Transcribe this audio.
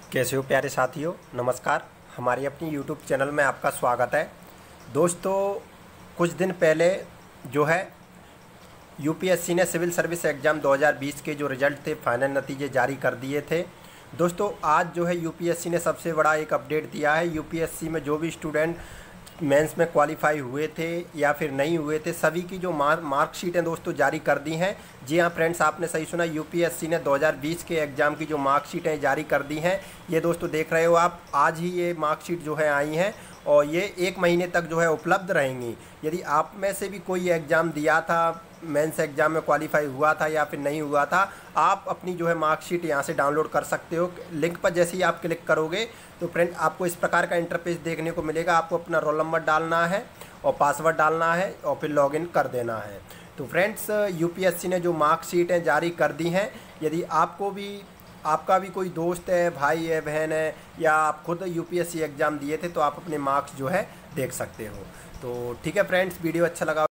कैसे हो प्यारे साथियों, नमस्कार। हमारी अपनी यूट्यूब चैनल में आपका स्वागत है। दोस्तों, कुछ दिन पहले जो है यूपीएससी ने सिविल सर्विस एग्ज़ाम 2020 के जो रिज़ल्ट थे, फाइनल नतीजे जारी कर दिए थे। दोस्तों, आज जो है यूपीएससी ने सबसे बड़ा एक अपडेट दिया है। यूपीएससी में जो भी स्टूडेंट मेंस में क्वालिफाई हुए थे या फिर नहीं हुए थे, सभी की जो मार्कशीटें दोस्तों जारी कर दी हैं। जी हाँ फ्रेंड्स, आपने सही सुना, यूपीएससी ने 2020 के एग्ज़ाम की जो मार्कशीटें जारी कर दी हैं। ये दोस्तों देख रहे हो आप, आज ही ये मार्कशीट जो है आई हैं और ये 1 महीने तक जो है उपलब्ध रहेंगी। यदि आप में से भी कोई एग्ज़ाम दिया था, मेंस एग्ज़ाम में क्वालिफाई हुआ था या फिर नहीं हुआ था, आप अपनी जो है मार्कशीट यहाँ से डाउनलोड कर सकते हो। लिंक पर जैसे ही आप क्लिक करोगे तो फ्रेंड आपको इस प्रकार का इंटरफेस देखने को मिलेगा। आपको अपना रोल नंबर डालना है और पासवर्ड डालना है और फिर लॉगिन कर देना है। तो फ्रेंड्स, यूपीएससी ने जो मार्कशीटें जारी कर दी हैं, यदि आपका भी कोई दोस्त है, भाई है, बहन है, या आप खुद यूपीएससी एग्ज़ाम दिए थे तो आप अपने मार्क्स जो है देख सकते हो। तो ठीक है फ्रेंड्स, वीडियो अच्छा लगा